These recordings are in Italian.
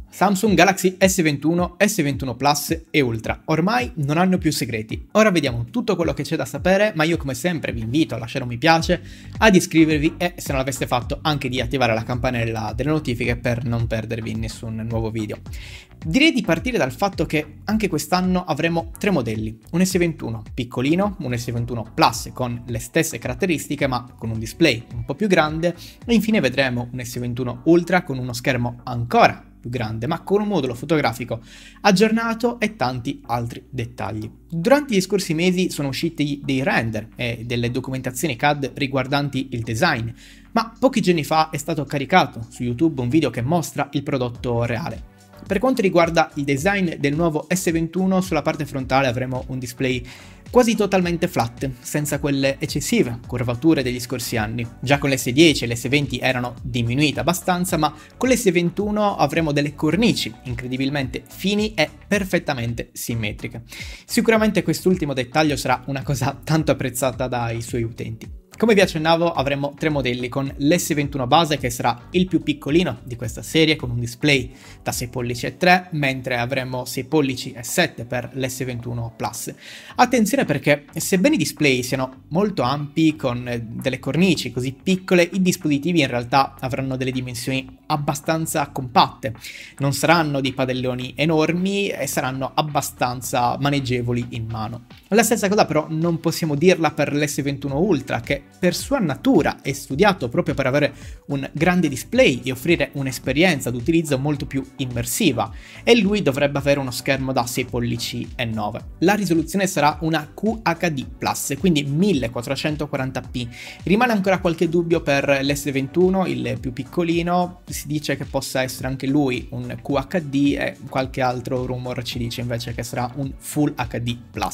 Samsung Galaxy S21, S21 Plus e Ultra ormai non hanno più segreti. Ora vediamo tutto quello che c'è da sapere, ma io come sempre vi invito a lasciare un mi piace, ad iscrivervi e, se non l'aveste fatto, anche di attivare la campanella delle notifiche per non perdervi nessun nuovo video. Direi di partire dal fatto che anche quest'anno avremo tre modelli: un S21 piccolino, un S21 Plus con le stesse caratteristiche ma con un display un po' più grande e infine vedremo un S21 Ultra con uno schermo ancora più grande ma con un modulo fotografico aggiornato e tanti altri dettagli. Durante gli scorsi mesi sono usciti dei render e delle documentazioni CAD riguardanti il design, ma pochi giorni fa è stato caricato su YouTube un video che mostra il prodotto reale. Per quanto riguarda il design del nuovo S21, sulla parte frontale avremo un display quasi totalmente flat, senza quelle eccessive curvature degli scorsi anni. Già con l'S10 e l'S20 erano diminuite abbastanza, ma con l'S21 avremo delle cornici incredibilmente fini e perfettamente simmetriche. Sicuramente quest'ultimo dettaglio sarà una cosa tanto apprezzata dai suoi utenti. Come vi accennavo, avremo tre modelli, con l'S21 base che sarà il più piccolino di questa serie con un display da 6 pollici e 3, mentre avremo 6 pollici e 7 per l'S21 Plus. Attenzione perché sebbene i display siano molto ampi con delle cornici così piccole, i dispositivi in realtà avranno delle dimensioni abbastanza compatte, non saranno dei padelloni enormi e saranno abbastanza maneggevoli in mano. La stessa cosa però non possiamo dirla per l'S21 Ultra, che per sua natura è studiato proprio per avere un grande display e offrire un'esperienza d'utilizzo molto più immersiva, e lui dovrebbe avere uno schermo da 6 pollici e 9. La risoluzione sarà una QHD+, quindi 1440p. Rimane ancora qualche dubbio per l'S21, il più piccolino, si dice che possa essere anche lui un QHD e qualche altro rumor ci dice invece che sarà un Full HD+.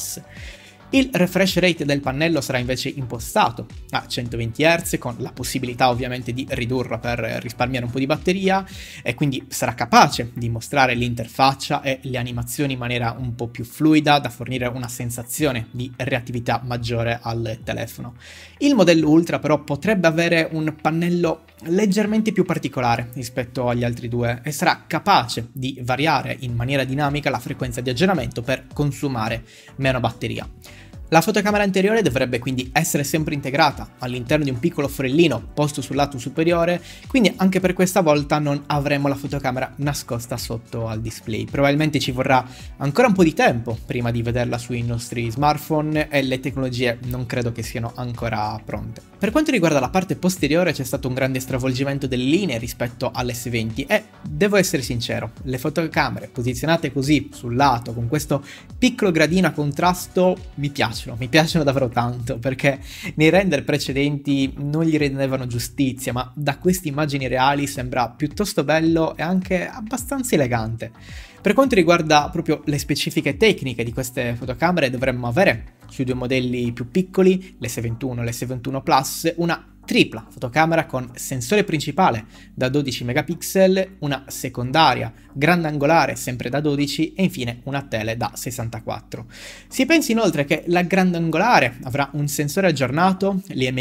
Il refresh rate del pannello sarà invece impostato a 120 Hz, con la possibilità ovviamente di ridurlo per risparmiare un po' di batteria, e quindi sarà capace di mostrare l'interfaccia e le animazioni in maniera un po' più fluida, da fornire una sensazione di reattività maggiore al telefono. Il modello Ultra però potrebbe avere un pannello leggermente più particolare rispetto agli altri due e sarà capace di variare in maniera dinamica la frequenza di aggiornamento per consumare meno batteria. La fotocamera anteriore dovrebbe quindi essere sempre integrata all'interno di un piccolo forellino posto sul lato superiore, quindi anche per questa volta non avremo la fotocamera nascosta sotto al display. Probabilmente ci vorrà ancora un po' di tempo prima di vederla sui nostri smartphone e le tecnologie non credo che siano ancora pronte. Per quanto riguarda la parte posteriore c'è stato un grande stravolgimento delle linee rispetto all'S20 e devo essere sincero, le fotocamere posizionate così sul lato con questo piccolo gradino a contrasto mi piacciono davvero tanto, perché nei render precedenti non gli rendevano giustizia, ma da queste immagini reali sembra piuttosto bello e anche abbastanza elegante. Per quanto riguarda proprio le specifiche tecniche di queste fotocamere, dovremmo avere sui due modelli più piccoli, l'S21 e l'S21 Plus, una tripla fotocamera con sensore principale da 12 megapixel, una secondaria grandangolare sempre da 12 e infine una tele da 64. Si pensa inoltre che la grandangolare avrà un sensore aggiornato,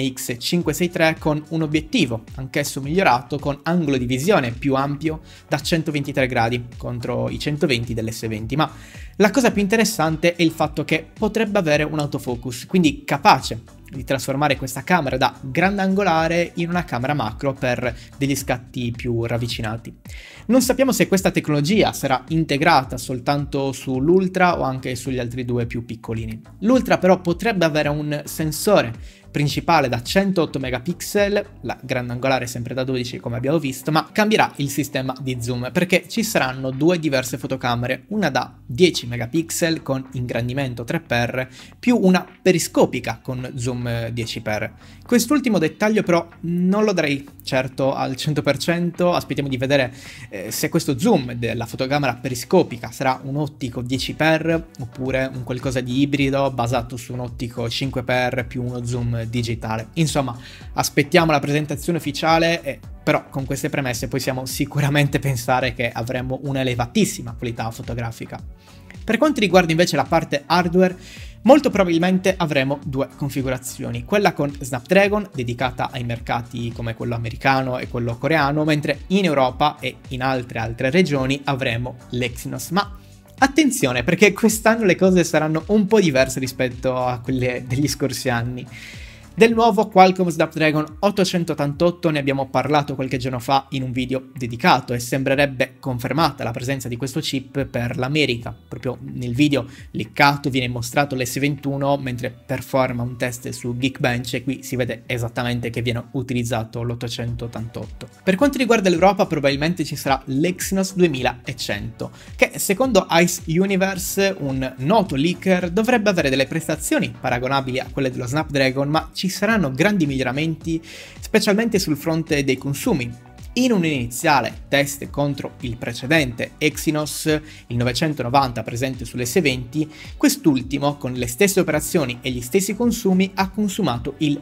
l'IMX563, con un obiettivo anch'esso migliorato con angolo di visione più ampio da 123 gradi contro i 120 dell'S20, ma la cosa più interessante è il fatto che potrebbe avere un autofocus, quindi capace di trasformare questa camera da grandangolare in una camera macro per degli scatti più ravvicinati. Non sappiamo se questa tecnologia sarà integrata soltanto sull'Ultra o anche sugli altri due più piccolini. L'Ultra però potrebbe avere un sensore principale da 108 megapixel, la grandangolare sempre da 12 come abbiamo visto, ma cambierà il sistema di zoom perché ci saranno due diverse fotocamere, una da 10 megapixel con ingrandimento 3x più una periscopica con zoom 10x. Quest'ultimo dettaglio però non lo darei certo al 100%, aspettiamo di vedere se questo zoom della fotocamera periscopica sarà un ottico 10x oppure un qualcosa di ibrido basato su un ottico 5x più uno zoom digitale. Insomma, aspettiamo la presentazione ufficiale, però con queste premesse possiamo sicuramente pensare che avremo una elevatissima qualità fotografica. Per quanto riguarda invece la parte hardware, molto probabilmente avremo due configurazioni, quella con Snapdragon dedicata ai mercati come quello americano e quello coreano, mentre in Europa e in altre regioni avremo l'Exynos. Ma attenzione, perché quest'anno le cose saranno un po' diverse rispetto a quelle degli scorsi anni. Del nuovo Qualcomm Snapdragon 888 ne abbiamo parlato qualche giorno fa in un video dedicato e sembrerebbe confermata la presenza di questo chip per l'America. Proprio nel video leccato viene mostrato l'S21 mentre performa un test su Geekbench e qui si vede esattamente che viene utilizzato l'888. Per quanto riguarda l'Europa probabilmente ci sarà l'Exynos 2100 che secondo Ice Universe, un noto leaker, dovrebbe avere delle prestazioni paragonabili a quelle dello Snapdragon, ma ci saranno grandi miglioramenti, specialmente sul fronte dei consumi. In un iniziale test contro il precedente Exynos, il 990 presente sull'S20, quest'ultimo, con le stesse operazioni e gli stessi consumi, ha consumato il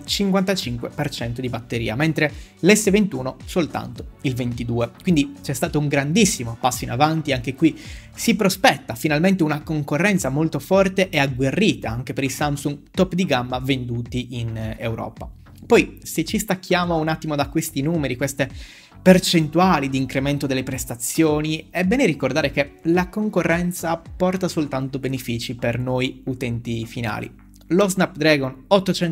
55% di batteria, mentre l'S21 soltanto il 22%. Quindi c'è stato un grandissimo passo in avanti, anche qui si prospetta finalmente una concorrenza molto forte e agguerrita anche per i Samsung top di gamma venduti in Europa. Poi, se ci stacchiamo un attimo da questi numeri, queste percentuali di incremento delle prestazioni, è bene ricordare che la concorrenza porta soltanto benefici per noi utenti finali. Lo Snapdragon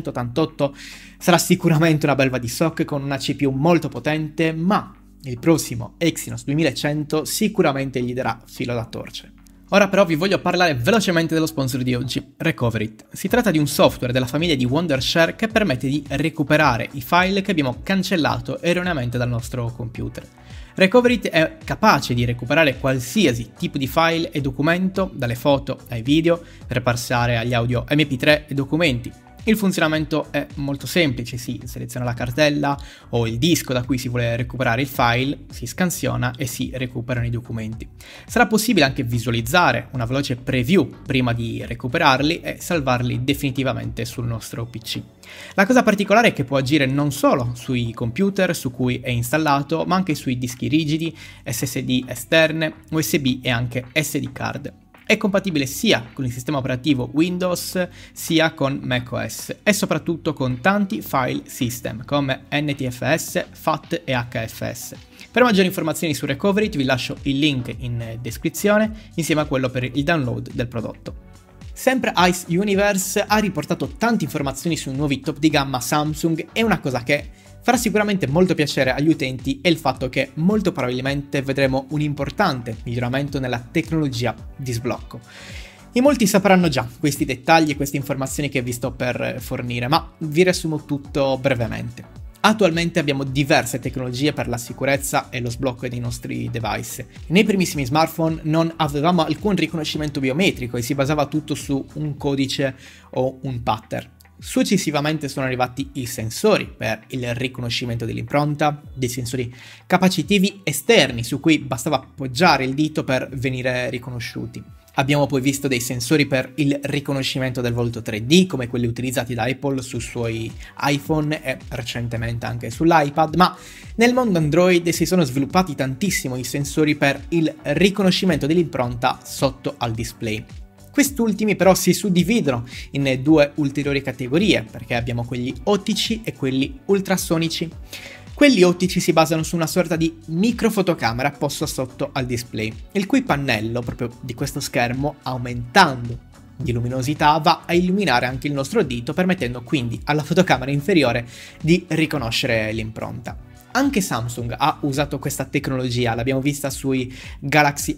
888 sarà sicuramente una belva di SoC con una CPU molto potente, ma il prossimo Exynos 2100 sicuramente gli darà filo da torcere. Ora però vi voglio parlare velocemente dello sponsor di oggi, Recoverit. Si tratta di un software della famiglia di Wondershare che permette di recuperare i file che abbiamo cancellato erroneamente dal nostro computer. Recoverit è capace di recuperare qualsiasi tipo di file e documento, dalle foto ai video, per passare agli audio MP3 e documenti. Il funzionamento è molto semplice, si seleziona la cartella o il disco da cui si vuole recuperare il file, si scansiona e si recuperano i documenti. Sarà possibile anche visualizzare una veloce preview prima di recuperarli e salvarli definitivamente sul nostro PC. La cosa particolare è che può agire non solo sui computer su cui è installato, ma anche sui dischi rigidi, SSD esterne, USB e anche SD card. È compatibile sia con il sistema operativo Windows sia con macOS e soprattutto con tanti file system come NTFS, FAT e HFS. Per maggiori informazioni su Recoverit vi lascio il link in descrizione insieme a quello per il download del prodotto. Sempre Ice Universe ha riportato tante informazioni sui nuovi top di gamma Samsung e una cosa che farà sicuramente molto piacere agli utenti è il fatto che molto probabilmente vedremo un importante miglioramento nella tecnologia di sblocco. In molti sapranno già questi dettagli e queste informazioni che vi sto per fornire, ma vi riassumo tutto brevemente. Attualmente abbiamo diverse tecnologie per la sicurezza e lo sblocco dei nostri device. Nei primissimi smartphone non avevamo alcun riconoscimento biometrico e si basava tutto su un codice o un pattern. Successivamente sono arrivati i sensori per il riconoscimento dell'impronta, dei sensori capacitivi esterni su cui bastava appoggiare il dito per venire riconosciuti. Abbiamo poi visto dei sensori per il riconoscimento del volto 3D, come quelli utilizzati da Apple sui suoi iPhone e recentemente anche sull'iPad, ma nel mondo Android si sono sviluppati tantissimo i sensori per il riconoscimento dell'impronta sotto al display. Quest'ultimi però si suddividono in due ulteriori categorie, perché abbiamo quelli ottici e quelli ultrasonici. Quelli ottici si basano su una sorta di microfotocamera posta sotto al display, il cui pannello proprio di questo schermo, aumentando di luminosità, va a illuminare anche il nostro dito, permettendo quindi alla fotocamera inferiore di riconoscere l'impronta. Anche Samsung ha usato questa tecnologia, l'abbiamo vista sui Galaxy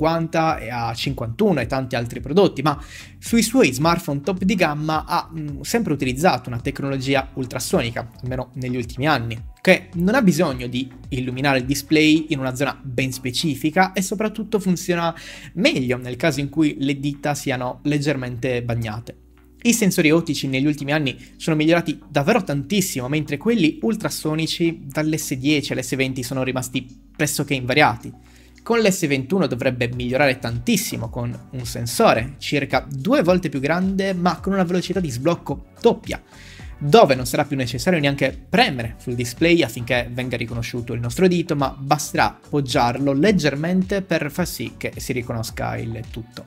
A50 e A51 e tanti altri prodotti, ma sui suoi smartphone top di gamma ha sempre utilizzato una tecnologia ultrasonica, almeno negli ultimi anni, che non ha bisogno di illuminare il display in una zona ben specifica e soprattutto funziona meglio nel caso in cui le dita siano leggermente bagnate. I sensori ottici negli ultimi anni sono migliorati davvero tantissimo, mentre quelli ultrasonici dall'S10 all'S20 sono rimasti pressoché invariati. Con l'S21 dovrebbe migliorare tantissimo con un sensore circa 2 volte più grande ma con una velocità di sblocco doppia, dove non sarà più necessario neanche premere sul display affinché venga riconosciuto il nostro dito, ma basterà appoggiarlo leggermente per far sì che si riconosca il tutto.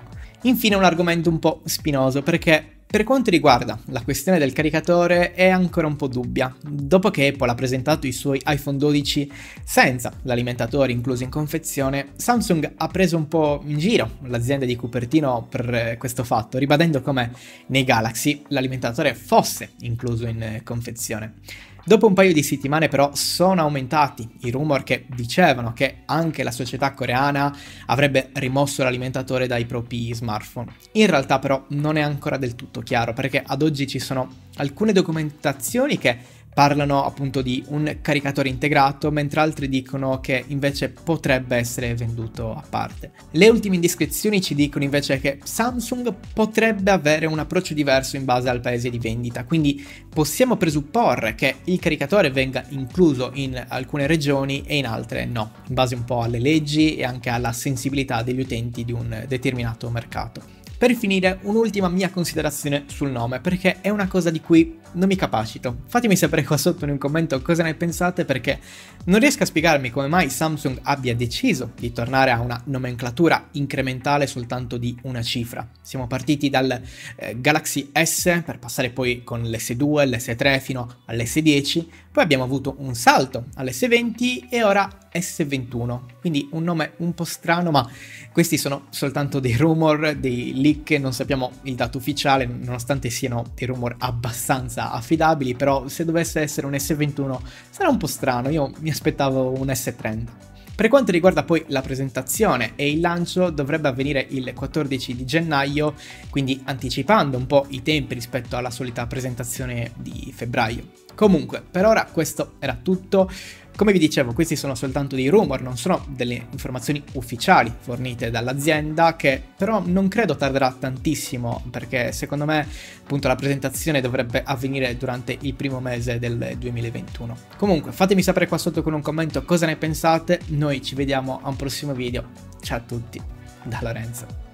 Infine un argomento un po' spinoso, perché per quanto riguarda la questione del caricatore è ancora un po' dubbia. Dopo che Apple ha presentato i suoi iPhone 12 senza l'alimentatore incluso in confezione, Samsung ha preso un po' in giro l'azienda di Cupertino per questo fatto, ribadendo come nei Galaxy l'alimentatore fosse incluso in confezione. Dopo un paio di settimane però sono aumentati i rumor che dicevano che anche la società coreana avrebbe rimosso l'alimentatore dai propri smartphone. In realtà però non è ancora del tutto chiaro, perché ad oggi ci sono alcune documentazioni che parlano appunto di un caricatore integrato, mentre altri dicono che invece potrebbe essere venduto a parte. Le ultime indiscrezioni ci dicono invece che Samsung potrebbe avere un approccio diverso in base al paese di vendita, quindi possiamo presupporre che il caricatore venga incluso in alcune regioni e in altre no, in base un po' alle leggi e anche alla sensibilità degli utenti di un determinato mercato. Per finire, un'ultima mia considerazione sul nome, perché è una cosa di cui non mi capacito. Fatemi sapere qua sotto in un commento cosa ne pensate, perché non riesco a spiegarmi come mai Samsung abbia deciso di tornare a una nomenclatura incrementale soltanto di una cifra. Siamo partiti dal Galaxy S per passare poi con l'S2, l'S3 fino all'S10, poi abbiamo avuto un salto all'S20 e ora S21, quindi un nome un po' strano, ma questi sono soltanto dei rumor, dei leak, non sappiamo il dato ufficiale, nonostante siano dei rumor abbastanza affidabili, però se dovesse essere un S21 sarà un po' strano, io mi aspettavo un S30. Per quanto riguarda poi la presentazione e il lancio, dovrebbe avvenire il 14 di gennaio, quindi anticipando un po' i tempi rispetto alla solita presentazione di febbraio. Comunque, per ora questo era tutto. Come vi dicevo, questi sono soltanto dei rumor, non sono delle informazioni ufficiali fornite dall'azienda, che però non credo tarderà tantissimo, perché secondo me appunto la presentazione dovrebbe avvenire durante il primo mese del 2021. Comunque fatemi sapere qua sotto con un commento cosa ne pensate, noi ci vediamo a un prossimo video, ciao a tutti, da Lorenzo.